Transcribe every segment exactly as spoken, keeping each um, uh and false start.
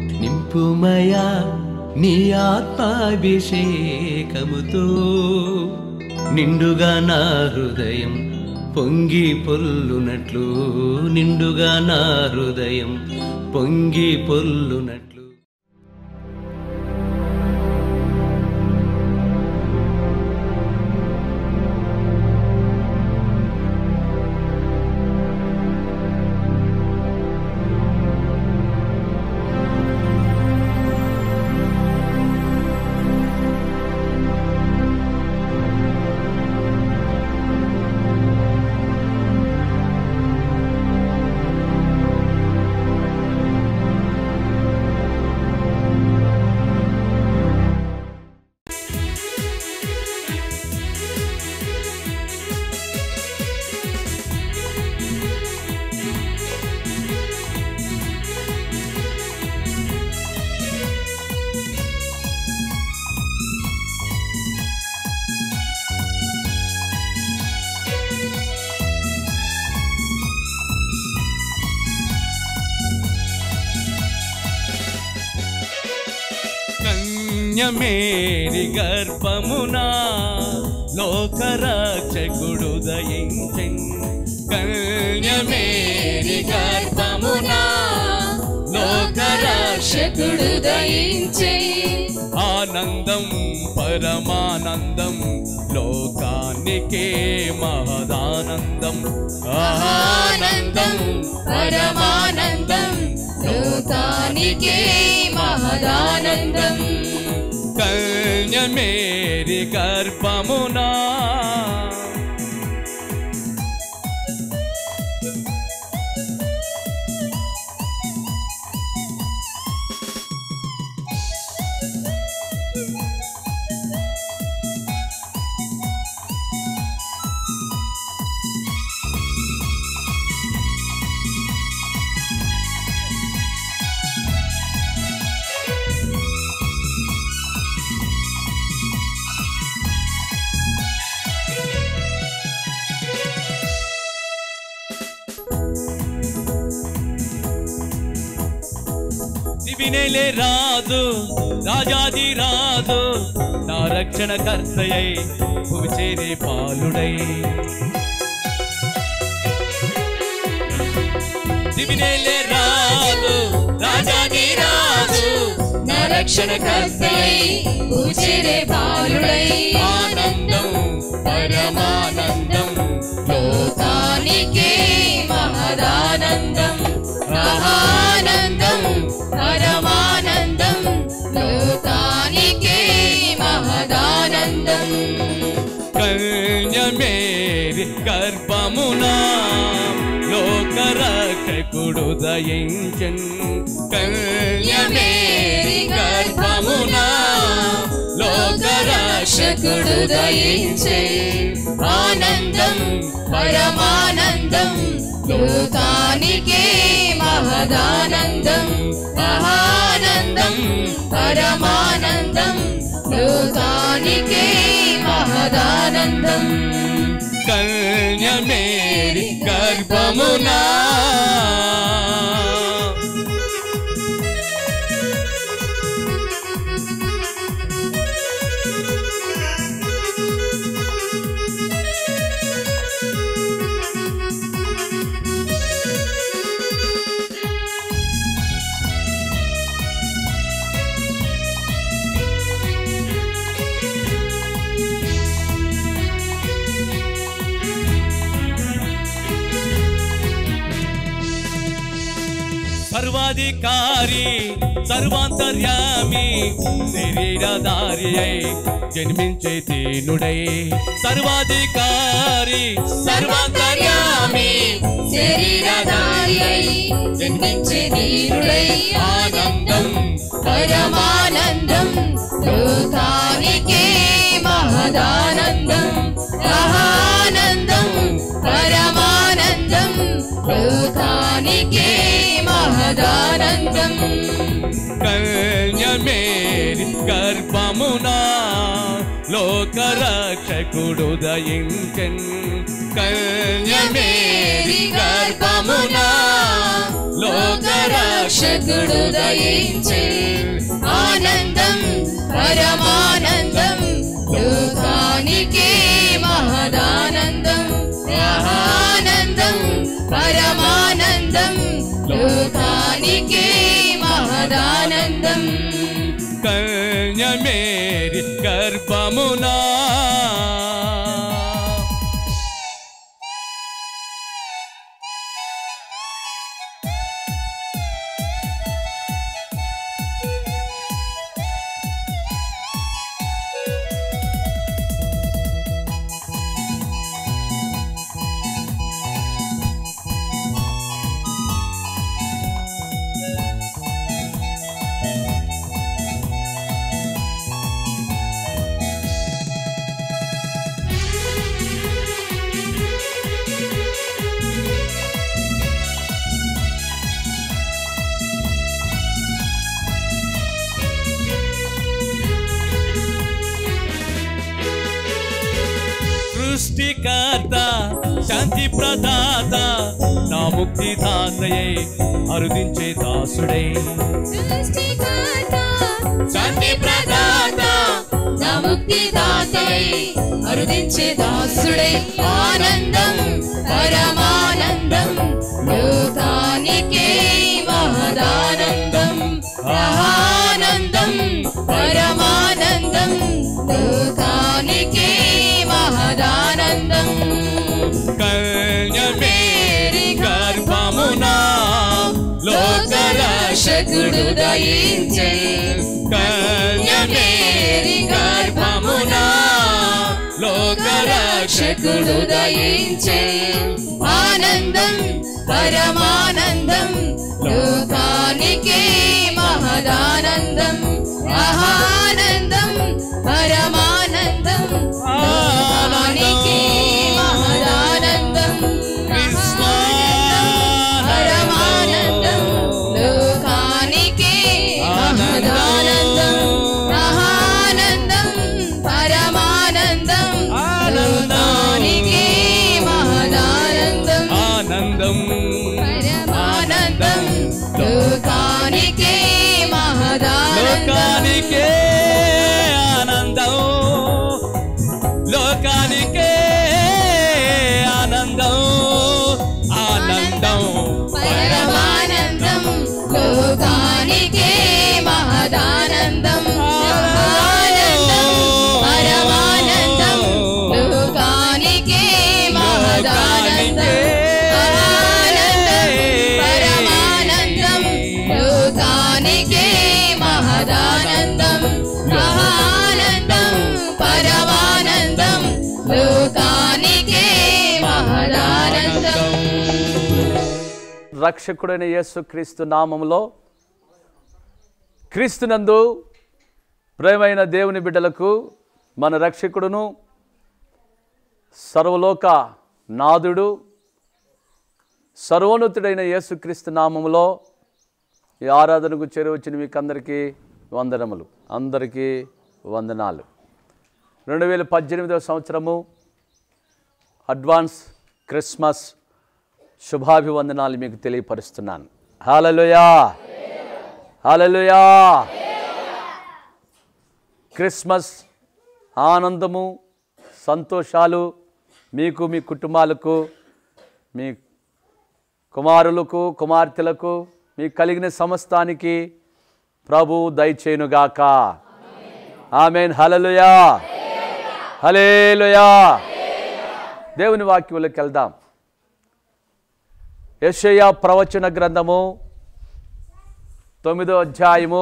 నింపుమయా నీ ఆత్మాభిషేకముతో నిండుగా నా హృదయం పొంగి పొల్లునట్లు నిండుగా నా హృదయం పొంగి పొల్లునట్లు మేరి గర్భమునా లోకరక్షకుడు దయించెన్ కన్యమేరి గర్భమునా లోకరక్షకుడు దయించెన్ ఆనందం పరమానందం లోకానికే మహదానందం ఆనందం పరమానందం లోకానికే మహదానందం కన్యమేరి గర్భమునా వినేలే రాదు రాజాది రాదు నా రక్షణ కర్తయై భువిచేరే పాలుడై వినేలే రాదు రాజాది రాదు నా రక్షణ కర్తయై భువిచేరే పాలుడై ఆనందం పరమానందం లోకానికే మహదానందం ఆనందం పరమానందం లోకానికే మహదానందం కన్యమేరి గర్భమునా లోకరక్షకుడు దయించెన్ కన్యమేరి గర్భమునా లోకరక్షకుడు దయించెన్ ఆనందం పరమానందం లోకానికే మహదానందం ఆనందం పరమానందం లోకానికే మహదానందం కన్యమేరి గర్భమునా సర్వాధికారి సర్వాంతర్యామి శరీరధారి అయి జన్మించే దీనుడై సర్వాధికారి సర్వాంతర్యామి శరీరధారి అయి జన్మించే దీనుడై ఆనందం పరమానందం లోకానికే మహదానందం ఆనందం పరమానందం లోకానికే మహదానందం కన్యమేరి గర్భమునా లోక లోకరక్షకుడు దయించెన్ కన్యమేరీ గర్భమున లోకరక్షకుడు దయించెన్ ఆనందం పరమానందం లోకానికే మహదానందం ఆనందం పరమానందం లోకానికే మహదానందం కన్యమేరీ గర్భమున సృష్టికర్త శాంతి ప్రదాత నా ముక్తి దాతయే అరుదించే దాసుడే సృష్టికర్త శాంతి ప్రదాత నా ముక్తి దాతయే అరుదించే దాసుడే ఆనందం పరమానందం లోకానికే మహదానందం ఆనందం పరమానందం లోకానికే మహదానందం కన్యమేరీ గర్భమున లోకరక్షకుడు దయించెన్ కన్యమేరీ గర్భమున లోకరక్షకుడు దయించెన్ ఆనందం పరమానందం లోకానికే మహదానందం ఆనందం పరమానందం లోకానికే మహదానందం పరమానందం లోకానికే మహదానందం ఆనందం పరమానందం లోకానికే మహదానందం ఆనందం పరమానందం లోకానికే మహదానందం లోకానికే ఆనందం లోకానికే ఆనందం ఆనందం పరమానందం లోకానికే మహదానందం ఆనందం పరమానందం లోకానికే మహదానందం ఆనందం పరమానందం లోకానికే మహదానందం ఆనందం పరమానందం లోకానికే మహదానందం రక్షకుడైన యేసుక్రీస్తు నామములో క్రీస్తునందు ప్రేమైన దేవుని బిడ్డలకు మన రక్షకుడును సర్వలోక నాదుడు సర్వోన్నతుడైన యేసుక్రీస్తు నామములో ఈ ఆరాధనకు చేరువచ్చిన మీకు అందరికీ వందనములు, అందరికీ వందనాలు. రెండు వేల పద్దెనిమిదవ సంవత్సరము అడ్వాన్స్ క్రిస్మస్ శుభాభివందనాలు మీకు తెలియపరుస్తున్నాను. హల్లెలూయా, హల్లెలూయా. క్రిస్మస్ ఆనందము, సంతోషాలు మీకు, మీ కుటుంబాలకు, మీ కుమారులకు, కుమార్తెలకు, మీకు కలిగిన సమస్తానికి ప్రభు దయచేయునుగాక. ఆమేన్. హల్లెలూయా, హల్లెలూయా. దేవుని వాక్యంలోకి వెళ్దాం. యెషయా ప్రవచన గ్రంథము తొమ్మిదో అధ్యాయము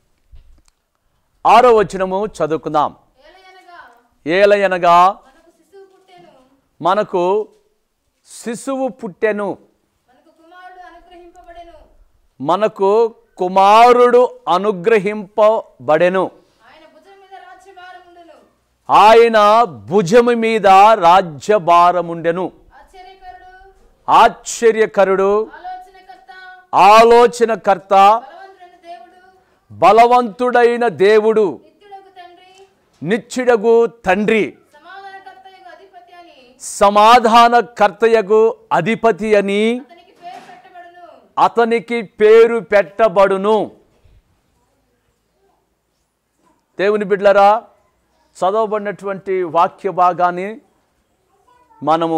ఆరో వచనము చదువుకుందాం. ఏలయనగా మనకు శిశువు పుట్టెను, మనకు కుమారుడు అనుగ్రహింపబడెను, ఆయన భుజము మీద రాజ్యభారముండెను. ఆశ్చర్యకరుడు, ఆలోచనకర్త, బలవంతుడైన దేవుడు, నిత్యుడగు తండ్రి, సమాధానకర్తయగు అధిపతి అని సమాధానకర్తయగు అధిపతి అని అతనికి పేరు పెట్టబడును. అతనికి పేరు పెట్టబడును. దేవుని బిడ్డలారా, చదవబడినటువంటి వాక్య భాగాన్ని మనము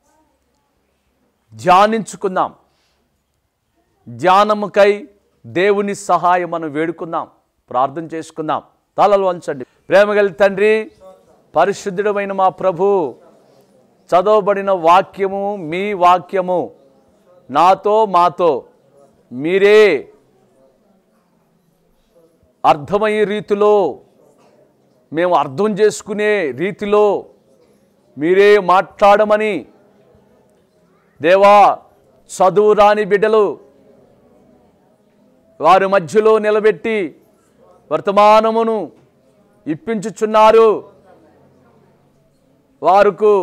ధ్యానించుకుందాం. ధ్యానముకై దేవుని సహాయం మనం వేడుకుందాం, ప్రార్థన చేసుకుందాం. తలలు వంచండి. ప్రేమగల తండ్రి, పరిశుద్ధుడమైన మా ప్రభు, చదవబడిన వాక్యము మీ వాక్యము నాతో మాతో మీరే అర్థమయ్యే రీతిలో, మేము అర్థం చేసుకునే రీతిలో మీరే మాట్లాడమని దేవా, చదువు రాని బిడ్డలు వారి మధ్యలో నిలబెట్టి వర్తమానమును ఇప్పించుచున్నారు. వారికి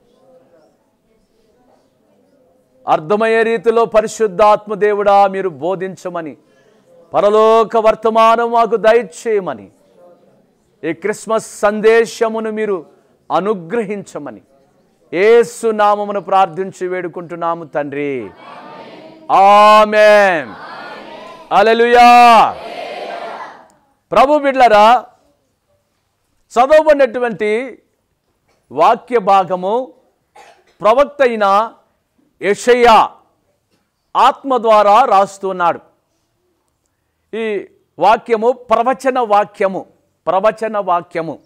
అర్థమయ్యే రీతిలో పరిశుద్ధాత్మ దేవుడా మీరు బోధించమని, పరలోక వర్తమానం మాకు దయచేయమని, ఈ క్రిస్మస్ సందేశమును మీరు అనుగ్రహించమని యేసు నామమును ప్రార్థించి వేడుకుంటున్నాము తండ్రి. ఆమేన్. హల్లెలూయా. ప్రభు బిడ్డలారా, చదవబడినటువంటి వాక్య భాగము ప్రవక్త అయిన యెషయా ఆత్మ ద్వారా రాస్తున్నాడు. ఈ వాక్యము ప్రవచన వాక్యము ప్రవచన వాక్యము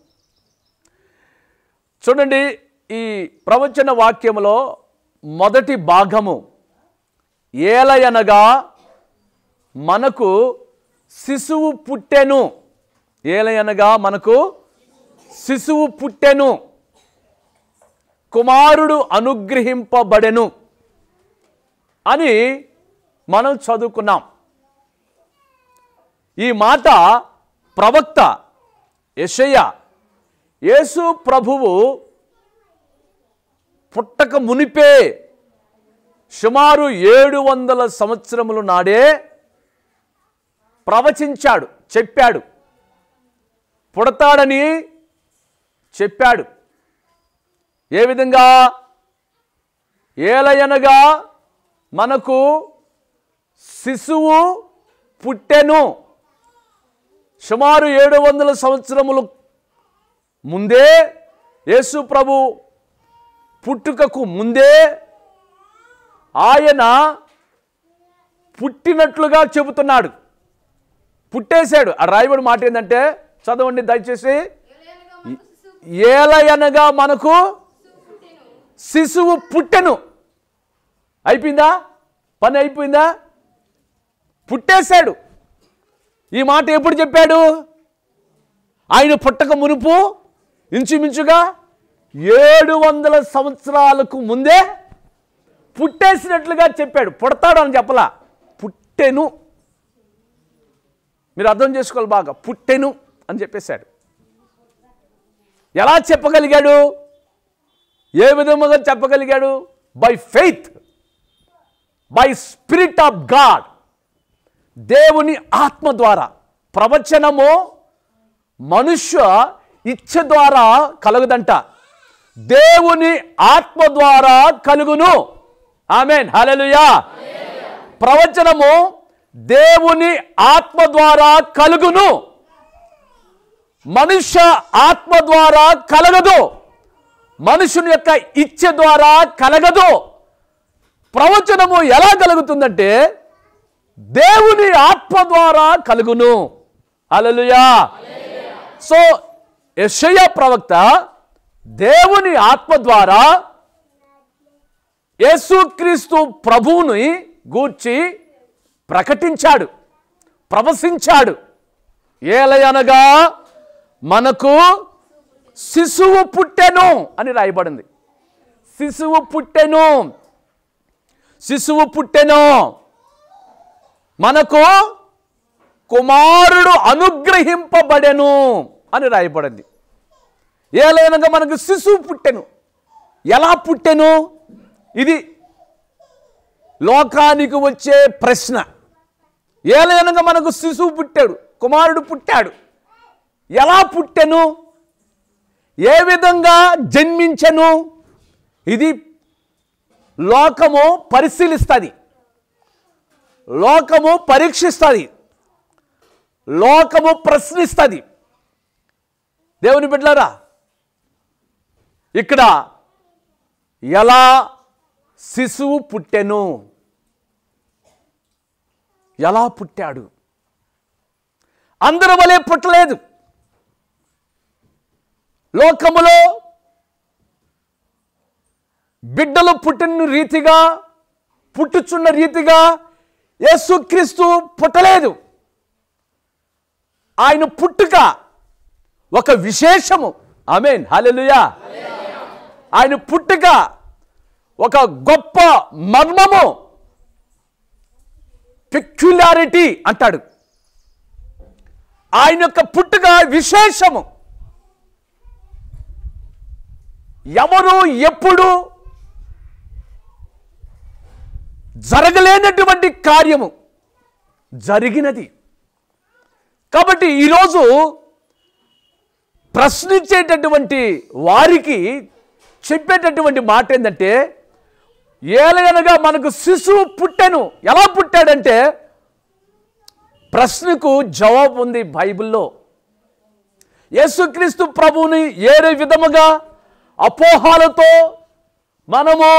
చూడండి. ఈ ప్రవచన వాక్యములో మొదటి భాగము, ఏలయనగా మనకు శిశువు పుట్టెను. ఏలయనగా మనకు శిశువు పుట్టెను, కుమారుడు అనుగ్రహింపబడెను అని మనం చదువుకున్నాం. ఈ మాట ప్రవక్త యెషయా యేసు ప్రభువు పుట్టక మునిపే సుమారు ఏడు వందల సంవత్సరముల నాడే ప్రవచించాడు, చెప్పాడు. పుడతాడని చెప్పాడు. ఏ విధంగా? ఏలయనగా మనకు శిశువు పుట్టెను. సుమారు ఏడు వందల సంవత్సరములు ముందే, యేసు ప్రభు పుట్టుకకు ముందే ఆయన పుట్టినట్లుగా చెబుతున్నాడు. పుట్టేశాడు. ఆ రాయబడి మాట ఏంటంటే, చదవండి దయచేసి. ఏలయనగా మనకు శిశువు పుట్టెను. అయిపోయిందా? పని అయిపోయిందా? పుట్టేశాడు. ఈ మాట ఎప్పుడు చెప్పాడు? ఆయన పుట్టక మునుపు ఇంచుమించుగా ఏడు వందల సంవత్సరాలకు ముందే పుట్టేసినట్లుగా చెప్పాడు. పుడతాడు అని చెప్పలా, పుట్టెను. మీరు అర్థం చేసుకోవాలి బాగా. పుట్టెను అని చెప్పేశాడు. ఎలా చెప్పగలిగాడు? ఏ విధముగా చెప్పగలిగాడు? By faith, by spirit of God. దేవుని ఆత్మ ద్వారా. ప్రవచనము మనుష్య ఇచ్చ ద్వారా కలుగుదంట, దేవుని ఆత్మ ద్వారా కలుగును. ఆమేన్. హల్లెలూయా. ప్రవచనము దేవుని ఆత్మ ద్వారా కలుగును, మనుష్య ఆత్మ ద్వారా కలగదు, మనుషుని యొక్క ఇచ్చ ద్వారా కలగదు. ప్రవచనము ఎలా కలుగుతుందంటే దేవుని ఆత్మ ద్వారా కలుగును. హల్లెలూయా. సో యెషయా ప్రవక్త దేవుని ఆత్మ ద్వారా యేసుక్రీస్తు ప్రభువుని గూర్చి ప్రకటించాడు, ప్రవశించాడు. ఏలయనగా మనకు శిశువు పుట్టెను అని రాయబడింది. శిశువు పుట్టెను, శిశువు పుట్టెను. మనకు కుమారుడు అనుగ్రహింపబడెను అని రాయబడింది. ఏలయనగా మనకు శిశువు పుట్టెను. ఎలా పుట్టెను? ఇది లోకానికి వచ్చే ప్రశ్న. ఏలయనగా మనకు శిశువు పుట్టాడు, కుమారుడు పుట్టాడు. ఎలా పుట్టెను? ఏ విధంగా జన్మించెను ఇది లోకము పరిశీలిస్తుంది, లోకము పరీక్షిస్తుంది, లోకము ప్రశ్నిస్తుంది. దేవుని బిడ్డలారా, ఇక్కడ ఎలా శిశువు పుట్టెను, ఎలా పుట్టాడు? అందరి వలె పుట్టలేదు. లోకములో బిడ్డలు పుట్టిన రీతిగా, పుట్టుచున్న రీతిగా యేసుక్రీస్తు పుట్టలేదు. ఆయన పుట్టుక ఒక విశేషము. ఆమేన్, హల్లెలూయా. ఆయన పుట్టుక ఒక గొప్ప మర్మము, పెక్యులారిటీ అంటాడు. ఆయన యొక్క పుట్టుక విశేషము. ఎవరు ఎప్పుడు జరగలేనటువంటి కార్యము జరిగినది. కాబట్టి ఈరోజు ప్రశ్నించేటటువంటి వారికి చెప్పేటటువంటి మాట ఏంటంటే, ఏలయనగా మనకు శిశువు పుట్టెను. ఎలా పుట్టాడంటే ప్రశ్నకు జవాబు ఉంది బైబిల్లో. యేసుక్రీస్తు ప్రభువుని ఏ విధముగా అపోహాలతో మనము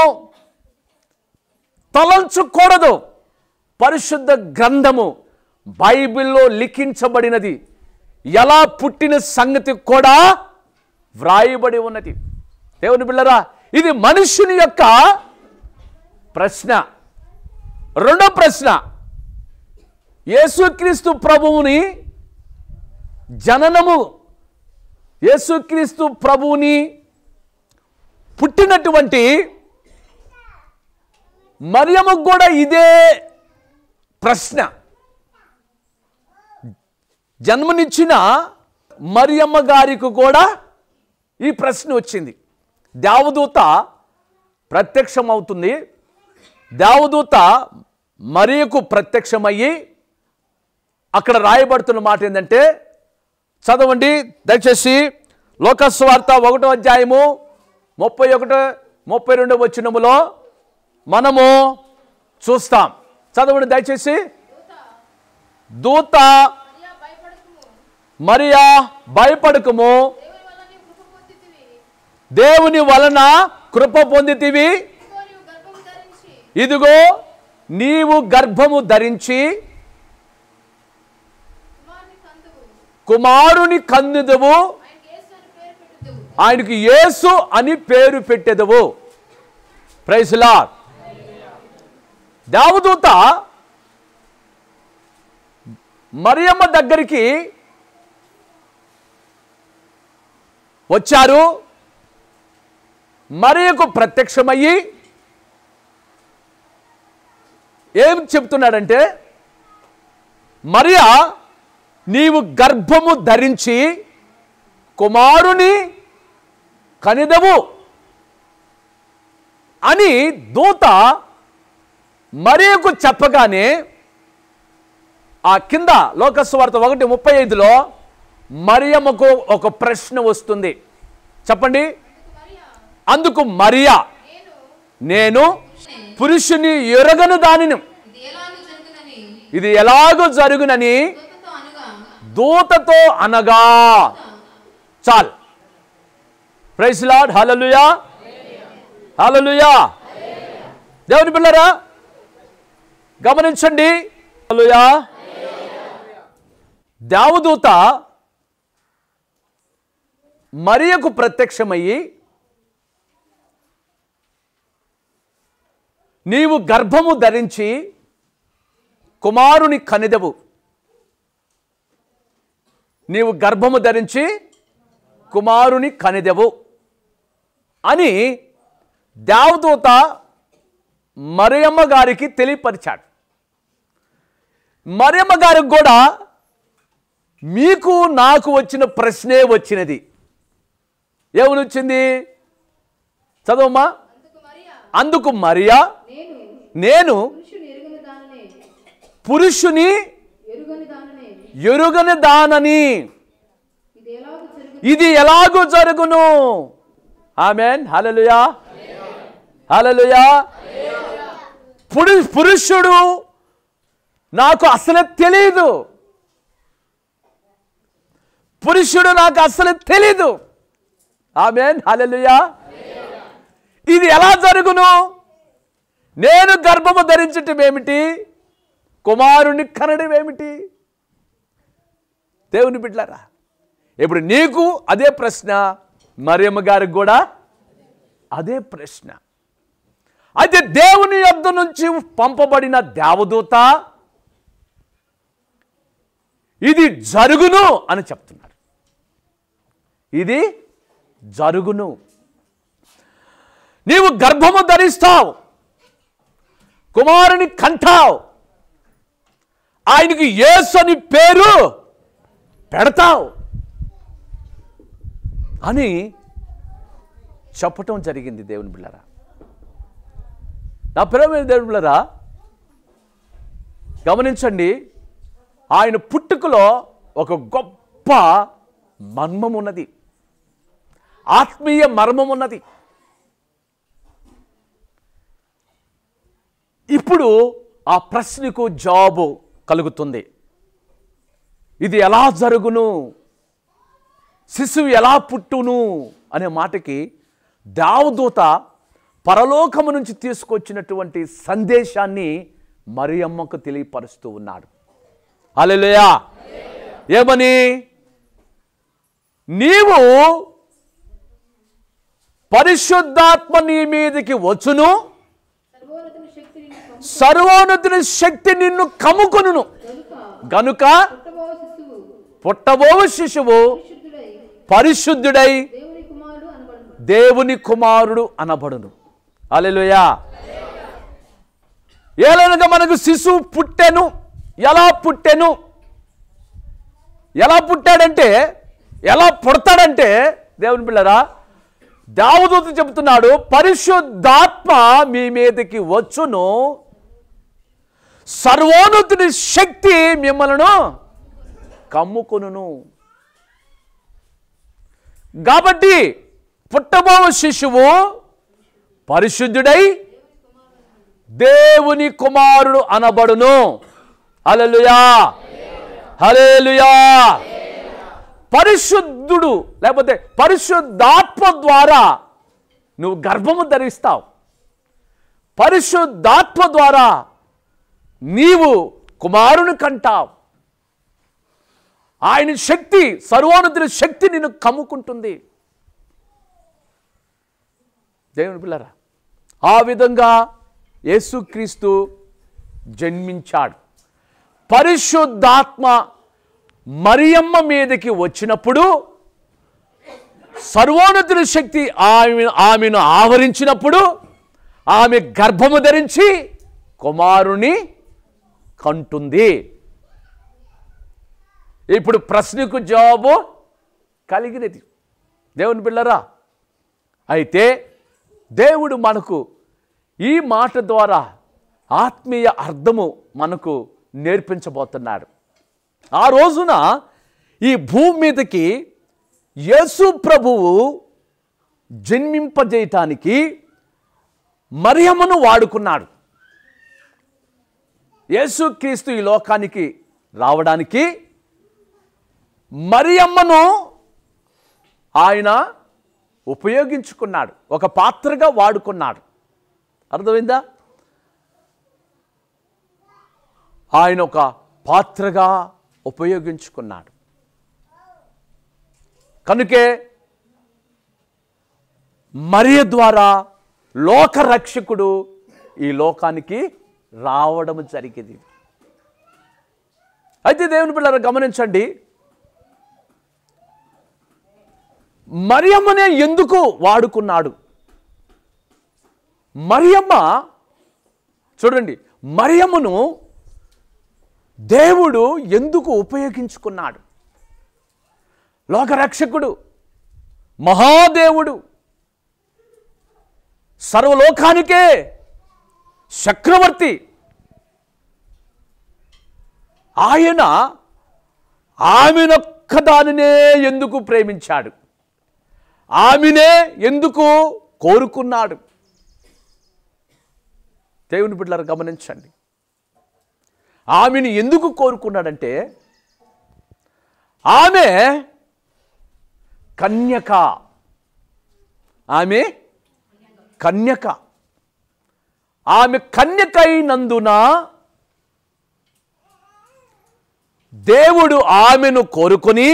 తలంచకూడదు. పరిశుద్ధ గ్రంథము బైబిల్లో లిఖించబడినది. ఎలా పుట్టిన సంగతి కూడా వ్రాయబడి ఉన్నది. దేవుని బిడ్డలారా, ఇది మనుష్యుని యొక్క ప్రశ్న. రెండో ప్రశ్న, యేసుక్రీస్తు ప్రభువుని జననము, యేసుక్రీస్తు ప్రభువుని పుట్టినటువంటి మరియమ్మకు కూడా ఇదే ప్రశ్న. జన్మనిచ్చిన మరియమ్మ గారికి కూడా ఈ ప్రశ్న వచ్చింది. దేవదూత ప్రత్యక్షమవుతుంది. దేవదూత మరియకు ప్రత్యక్షమయ్యి అక్కడ రాయబడుతున్న మాట ఏంటంటే, చదవండి దయచేసి. లోకస్వార్త ఒకటో అధ్యాయము ముప్పై ఒకటో ముప్పై రెండో వచనములో మనము చూస్తాం. చదవండి దయచేసి. దూత మరియా భయపడకుము, దేవుని వలన కృప పొందితివి. ఇదిగో నీవు గర్భము ధరించి కుమారుని కందుదువు, ఆయనకి యేసు అని పేరు పెట్టెదవు. Praise lord. దేవదూత మరియమ్మ దగ్గరికి వచ్చారు. మరియకు ప్రత్యక్షమయ్యి ఏం చెప్తున్నాడంటే, మరియా నీవు గర్భము ధరించి కుమారుని కనిదవు అని దూత మరియకు చెప్పగానే ఆ కింద లోకస్వార్త ఒకటి ముప్పై ఐదులో మరియమ్మకు ఒక ప్రశ్న వస్తుంది. చెప్పండి. అందుకు మరియా, నేను పురుషుని ఎరగను దానిని, ఇది ఎలాగో జరుగునని దూతతో అనగా. చాలు. Praise Lord. Hallelujah, hallelujah. దేవుని బిడ్డలారా గమనించండి. హల్లెలూయా. దేవదూత మరియకు ప్రత్యక్షమయ్యి నీవు గర్భము ధరించి కుమారుని కనిదవు, నీవు గర్భము ధరించి కుమారుని కనిదెవు అని దేవదూత మరియమ్మ గారికి తెలియపరిచాడు. మరియమ్మ గారికి కూడా మీకు నాకు వచ్చిన ప్రశ్నే వచ్చినది. ఏమని వచ్చింది? చదవమ్మా. అందుకు మరియా, నేను పురుషుని ఎరుగని దానని, ఇది ఎలాగూ జరుగును. ఆమేన్. హల్లెలూయా, హల్లెలూయా. పురు పురుషుడు నాకు అసలు తెలియదు, పురుషుడు నాకు అసలు తెలీదు. ఆమేన్. హల్లెలూయా. ఇది ఎలా జరుగును? నేను గర్భము ధరించటం ఏమిటి, కుమారుని కనడం ఏమిటి? దేవుని బిడ్డలారా, ఇప్పుడు నీకు అదే ప్రశ్న, మరియమ్మ గారికి కూడా అదే ప్రశ్న. అయితే దేవుని యొద్ద నుంచి పంపబడిన దేవదూత ఇది జరుగును అని చెప్తున్నారు. ఇది జరుగును. నీవు గర్భము ధరిస్తావు, కుమారుని కంటావు, ఆయనకి యేసు అని పేరు పెడతావు అని చెప్పటం జరిగింది. దేవుని బిడ్డలారా, నా ప్రియమైన దేవుని బిడ్డలారా, గమనించండి. ఆయన పుట్టుకలో ఒక గొప్ప మర్మం ఉన్నది, ఆత్మీయ మర్మం ఉన్నది. ఇప్పుడు ఆ ప్రశ్నకు జవాబు కలుగుతుంది. ఇది ఎలా జరుగును, శిశువు ఎలా పుట్టును అనే మాటకి దేవదూత పరలోకము నుంచి తీసుకొచ్చినటువంటి సందేశాన్ని మరియమ్మకు తెలియపరుస్తూ ఉన్నాడు. హల్లెలూయా. ఏమని? నీవు పరిశుద్ధాత్మ నీ మీదకి వచ్చును, సర్వోన్నతుని శక్తి నిన్ను కమ్ము- సర్వోన్నతుని శక్తి నిన్ను కమ్ముకొనును గనుక గనుక పుట్టబోవు శిశువు పుట్టబోవు శిశువు పరిశుద్ధుడై పరిశుద్ధుడై దేవుని కుమారుడు అనబడును. దేవుని కుమారుడు అనబడును. హల్లెలూయా. ఏలనగా మనకు శిశువు పుట్టెను. ఎలా పుట్టెను? ఎలా పుట్టాడంటే, ఎలా పుడతాడంటే, దేవుని పిల్లరా, దేవదూత చెబుతున్నాడు, పరిశుద్ధాత్మ మీ మీదకి వచ్చును, సర్వోన్నతుని శక్తి మిమ్మలను కమ్ముకొనును. కాబట్టి పుట్టబోవు శిశువు పరిశుద్ధుడై దేవుని కుమారుడు అనబడును. హల్లెలూయా, హల్లెలూయా. పరిశుద్ధుడు లేకపోతే పరిశుద్ధాత్మ ద్వారా నువ్వు గర్భము ధరిస్తావు. పరిశుద్ధాత్మ ద్వారా నీవు కుమారుని కంటావు. ఆయన శక్తి, సర్వోన్నతుని శక్తి నిన్ను కమ్ముకుంటుంది. దేవుని పిల్లరా, ఆ విధంగా యేసుక్రీస్తు జన్మించాడు. పరిశుద్ధాత్మ మరియమ్మ మీదకి వచ్చినప్పుడు, సర్వోన్నతుని శక్తి ఆమె ఆమెను ఆవరించినప్పుడు, ఆమె గర్భము ధరించి కుమారుని కంటుంది. ఇప్పుడు ప్రశ్నకు జవాబు కలిగినది. దేవుని బిడ్డలారా, అయితే దేవుడు మనకు ఈ మాట ద్వారా ఆత్మీయ అర్థము మనకు నేర్పించబోతున్నాడు. ఆ రోజున ఈ భూమి మీదకి యేసు ప్రభువు జన్మింపజేయటానికి మరియమ్మను వాడుకున్నాడు. యేసుక్రీస్తు ఈ లోకానికి రావడానికి మరియమ్మను ఆయన ఉపయోగించుకున్నాడు, ఒక పాత్రగా వాడుకున్నాడు. అర్థమైందా? ఆయన ఒక పాత్రగా ఉపయోగించుకున్నాడు. కనుకే మరియ ద్వారా లోకరక్షకుడు ఈ లోకానికి రావడం జరిగింది. అయితే దేవుని పిల్లలు గమనించండి, మరియమ్మనే ఎందుకు వాడుకున్నాడు? మరియమ్మ చూడండి, మరియమ్మను దేవుడు ఎందుకు ఉపయోగించుకున్నాడు? లోకరక్షకుడు, మహాదేవుడు, సర్వలోకానికే చక్రవర్తి, ఆయన ఆమెను ఒక్కదానినే ఎందుకు ప్రేమించాడు? ఆమెనే ఎందుకు కోరుకున్నాడు? దేవుని బిడ్డలారా గమనించండి. ఆమెను ఎందుకు కోరుకున్నాడంటే ఆమె కన్యక. ఆమె కన్యక. ఆమె కన్యకైనందున దేవుడు ఆమెను కోరుకొని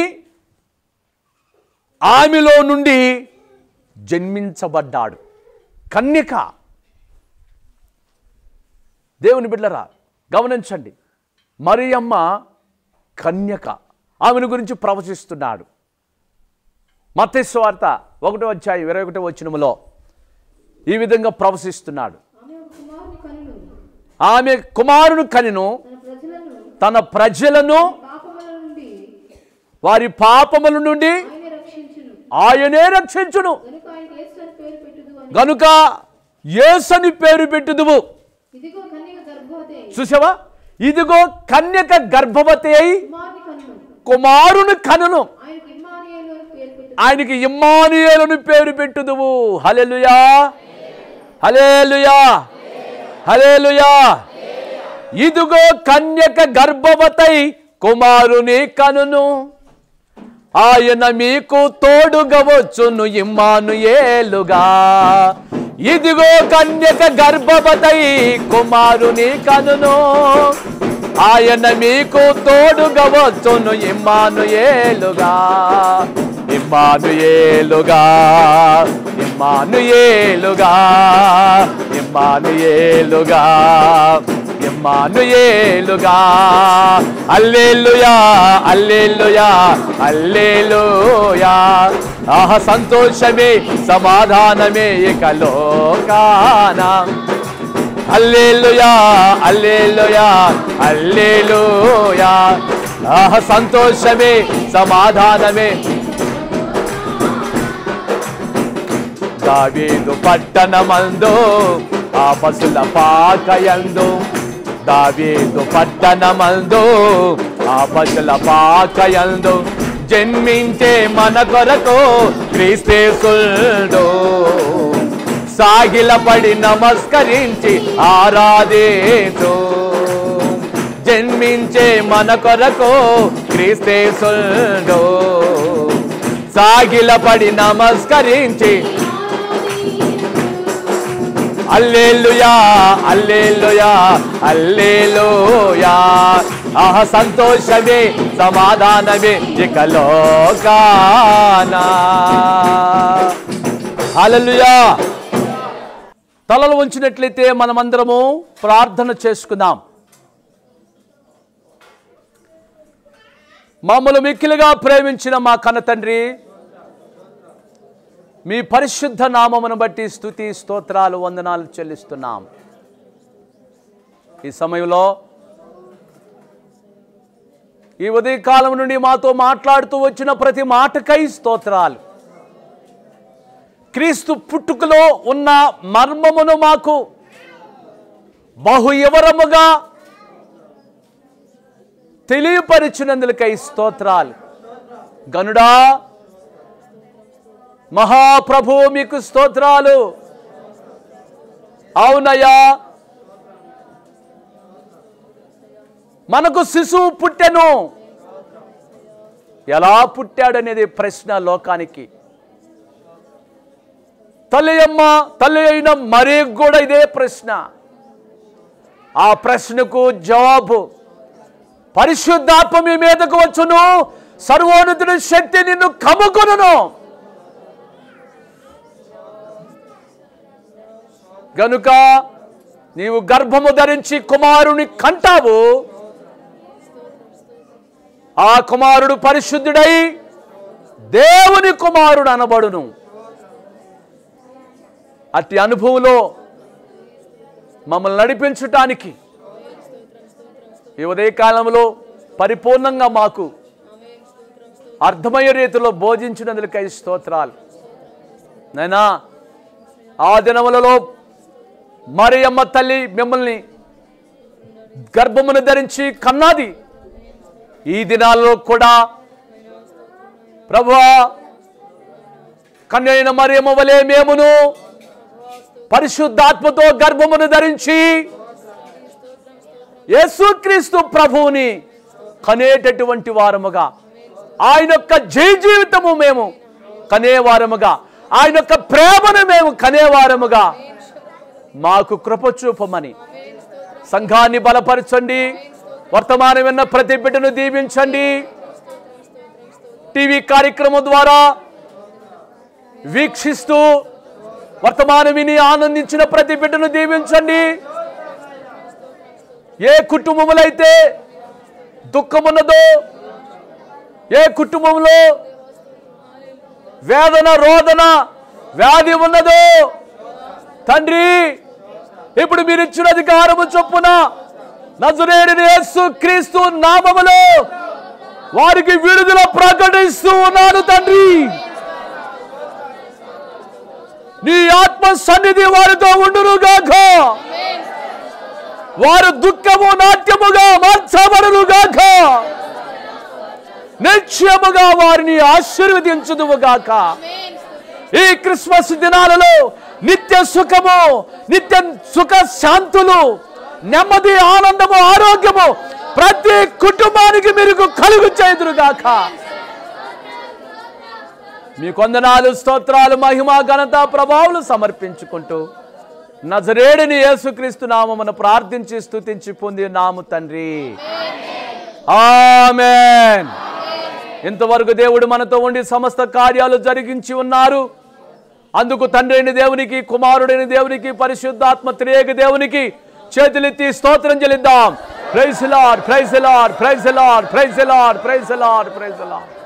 ఆమెలో నుండి జన్మించబడ్డాడు. కన్యక. దేవుని బిడ్డలారా గమనించండి. మరియమ్మ కన్యక. ఆమెను గురించి ప్రవచిస్తున్నాడు. మత్తయి సువార్త ఒకటో అధ్యాయం ఇరవై ఒకటో వచనములో ఈ విధంగా ప్రవచిస్తున్నాడు. ఆమె కుమారుని కనెను, తన ప్రజలను వారి పాపముల నుండి ఆయనే రక్షించును, గనుక యేసని పేరు పెట్టుదువు. చూసావా? ఇదిగో కన్యక గర్భవతి అయి కుమారుని కనును, ఆయనకి ఇమ్మానుయేలును పేరు పెట్టుదువు. హల్లెలూయా, హల్లెలూయా, హల్లెలూయా. ఇదిగో కన్యక గర్భవతి కుమారుని కనును, ఆయన మీకు తోడుగా వచ్చును ఇమ్మానుయేలుగా. ఇదిగో కన్యక గర్భవతి కుమారుని కనును, ఆయన మీకు తోడుగా వచ్చును ఇమ్మానుయేలుగా. ఇమ్మానుయేలుగా, ఇమ్మానుయేలుగా, ఇమ్మానుయేలుగా, ఇమ్మానుయేలుగా. హల్లెలూయా, హల్లెలూయా, హల్లెలూయా. ఆహ సంతోషమే సమాధానమే ఇక లోకాన. హల్లెలూయా, హల్లెలూయా, హల్లెలూయా. ఆహ సంతోషమే సమాధానమే. దావీదు పట్టణమందు ఆ పశుల పాకయందు, దావీదు పట్టణమందు ఆ పశుల పాకయందు జన్మించే మన కొరకు క్రీస్తేసుడు. సాగిలపడి నమస్కరించి ఆరాధించు, జన్మించే మన కొరకు క్రీస్తేసుడు. సాగిలపడి నమస్కరించి హల్లెలూయా, హల్లెలూయా, హల్లెలూయా. ఆహ సంతోషమే సమాధానమే ఇక లోకాన. హల్లెలూయా. తలలు ఉంచినట్లయితే మనమందరము ప్రార్థన చేసుకుందాం. మమ్మల్ని మిక్కిలిగా ప్రేమించిన మా కన్న తండ్రి, మీ పరిశుద్ధ నామమును బట్టి స్తుతి స్తోత్రాలు వందనాలు చెల్లిస్తున్నాం. ఈ సమయంలో ఈ ఉదయకాలం నుండి మాతో మాట్లాడుతూ వచ్చిన ప్రతి మాటకై స్తోత్రాలు. క్రీస్తు పుట్టుకలో ఉన్న మర్మమును మాకు బహు వివరముగా తెలియపరిచినందుకై స్తోత్రాలు. గనుడా మహాప్రభు మీకు స్తోత్రాలు. అవునయ్యా, మనకు శిశువు పుట్టెను. ఎలా పుట్టాడనేది ప్రశ్న లోకానికి. తల్లి అమ్మ తల్లి అయిన మరీ కూడా ఇదే ప్రశ్న. ఆ ప్రశ్నకు జవాబు పరిశుద్ధాత్మ మీ మీదకు వచ్చును, సర్వోన్నతుని శక్తి నిన్ను కమ్ముకొనును. గనుక నీవు గర్భము ధరించి కుమారుని కంటావు. ఆ కుమారుడు పరిశుద్ధుడై దేవుని కుమారుడు అనబడును. అట్టి అనుభవంలో మమ్మల్ని నడిపించటానికి ఈ ఉదయకాలంలో పరిపూర్ణంగా మాకు అర్థమయ్యే రీతిలో బోధించినందుకై స్తోత్రాలు. నైనా ఆ దినములలో మరియమ్మ తల్లి మిమ్మల్ని గర్భమును ధరించి కన్నది. ఈ దినాల్లో కూడా ప్రభువా కన్యైన మరియమ్మ వలె మేమును పరిశుద్ధాత్మతో గర్భమును ధరించి యేసుక్రీస్తు ప్రభువుని కనేటటువంటి వారముగా, ఆయన యొక్క జయ జీవితము మేము కనేవారముగా, ఆయన యొక్క ప్రేమను మేము కనేవారముగా మాకు కృప చూపమని సంఘాన్ని బలపరచండి. వర్తమానం విన్న ప్రతి బిడ్డను దీవించండి. టీవీ కార్యక్రమం ద్వారా వీక్షిస్తూ వర్తమానం విని ఆనందించిన ప్రతి బిడ్డను దీవించండి. ఏ కుటుంబములో అయితే దుఃఖమున్నదో, ఏ కుటుంబంలో వేదన రోదన వ్యాధి ఉన్నదో తండ్రి, ఇప్పుడు మీరు ఇచ్చిన అధికారము చొప్పున నజరేయుడైన యేసుక్రీస్తు నామములో వారికి విడుదల ప్రకటిస్తూ ఉన్నాను తండ్రి. నీ ఆత్మ సన్నిధి వారితో ఉండునుగాక. వారు దుఃఖము నాట్యముగా మార్చబడునుగాక. నిశ్చయముగా వారిని ఆశీర్వదించుదువుగాక. ఈ క్రిస్మస్ దినాలలో నిత్య సుఖము, నిత్య సుఖ శాంతులు, నెమ్మది, ఆనందము, ఆరోగ్యము ప్రతి కుటుంబానికి మీరు కలుగు చేయుదురుగాక. మీ కొందనాలు, స్తోత్రాలు, మహిమ, ఘనత, ప్రభావాలు సమర్పించుకుంటూ నజరేయుడైన యేసుక్రీస్తు నామమున ప్రార్థించి స్తుతించి పొంది నాము తండ్రి. ఆమేన్. ఇంతవరకు దేవుడు మనతో ఉండి సమస్త కార్యాలు జరిగించి ఉన్నారు. అందుకు తండ్రి అయిన దేవునికి, కుమారుడైన దేవునికి, పరిశుద్ధాత్మ త్రియేక దేవునికి చేతులెత్తి స్తోత్రం చెల్లిద్దాం. Praise the Lord, praise the Lord, praise the Lord, praise the Lord, praise the Lord, praise the Lord.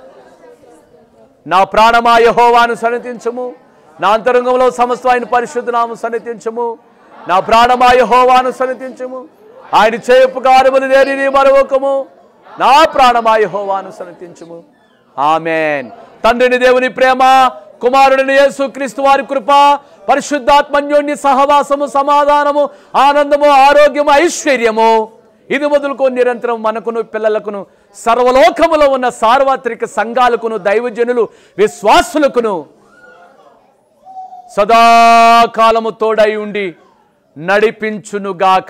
నా ప్రాణమా యెహోవాను సన్నిధించుము, నా అంతరంగంలో సమస్త ఆయన పరిశుద్ధ నామమును సన్నిధించుము. నా ప్రాణమా యెహోవాను సన్నిధించుము, ఆయన చేయ ఉపకారములు దేనిని మరొకము. నా ప్రాణమా యెహోవాను సన్నిధించుము. ఆమేన్. తండ్రిని దేవుని ప్రేమ, కుమారుడిని యేసుక్రీస్తు వారి కృప, పరిశుద్ధాత్మ అన్యోన్య సహవాసము, సమాధానము, ఆనందము, ఆరోగ్యము, ఐశ్వర్యము ఇది మొదలుకొని నిరంతరం మనకును, పిల్లలకును, సర్వలోకములో ఉన్న సార్వత్రిక సంఘాలకును, దైవజనులు, విశ్వాసులకును సదాకాలము తోడై ఉండి నడిపించునుగాక.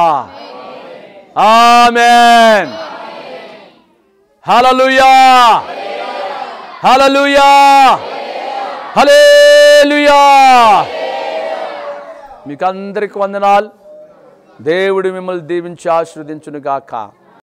ఆమేన్. హల్లెలూయా, హల్లెలూయా, హల్లెలూయా. మీకు అందరికి వందనాలు. దేవుడు మిమ్మల్ని దీవించి ఆశీర్వదించునుగాక.